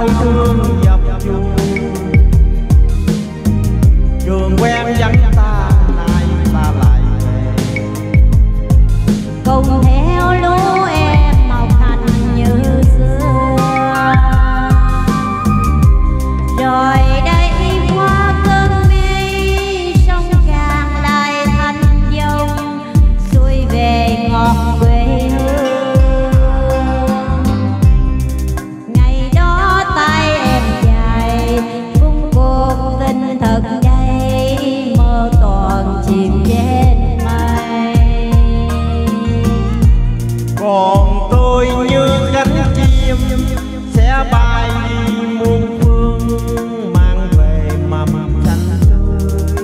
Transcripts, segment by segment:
đau thương dập dùn. Trường quen vắng ta nay ta lại về, cùng theo lũ em màu thành như xưa. Rồi đây qua cơn mây sông càng lại thành dòng, xuôi về ngọt quê hương. Ngày đó tay em dài vung cuộc tình thật đây, mơ toàn chìm trên mây. còn tôi như cánh chim sẽ bay đi muôn phương, mang về mầm xanh tươi.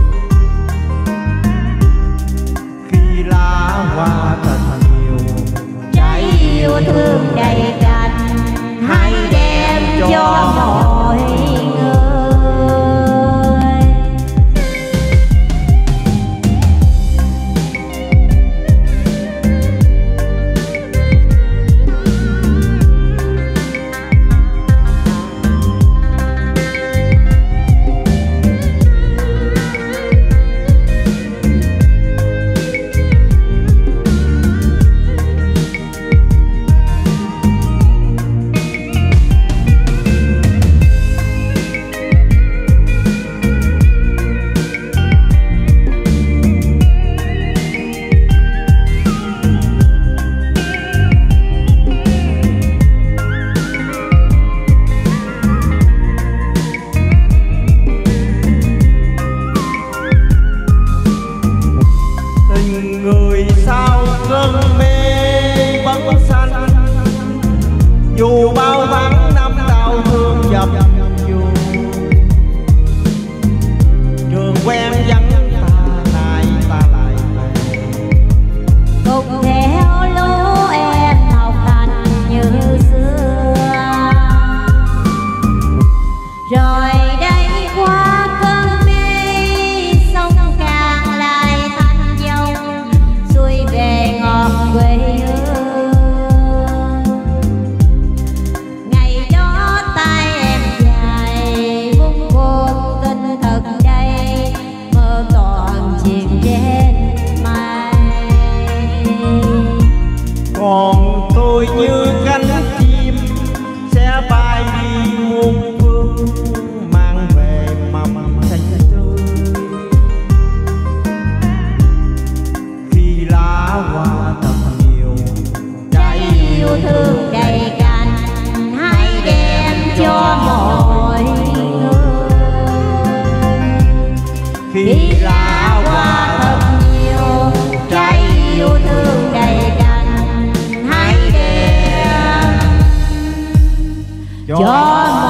Khi lá hoa thật nhiều, Trái yêu thương đầy cành, hãy đem cho mọi người. người sau cơn mê vẫn xanh, dù bao tháng năm đau thương dập dùn. Trường quen vắng ta nay ta lại về, Cùng theo lũ em học hành như xưa. Rồi đây qua cơn mây sông càng lại thành dòng, xuôi về ngọt quê hương. Ngày đó tay em dài vung cuộc tình thật đây, mơ toàn chìm trên mây. còn tôi như cánh chim sẽ bay đi muôn phương, mang về mầm xanh tươi. Khi lá hoa thật nhiều, Trái yêu thương đầy cành, hãy đem cho mọi người. Khi lá hoa thật nhiều, trái yêu thương đầy cành, hãy đem cho mọi người.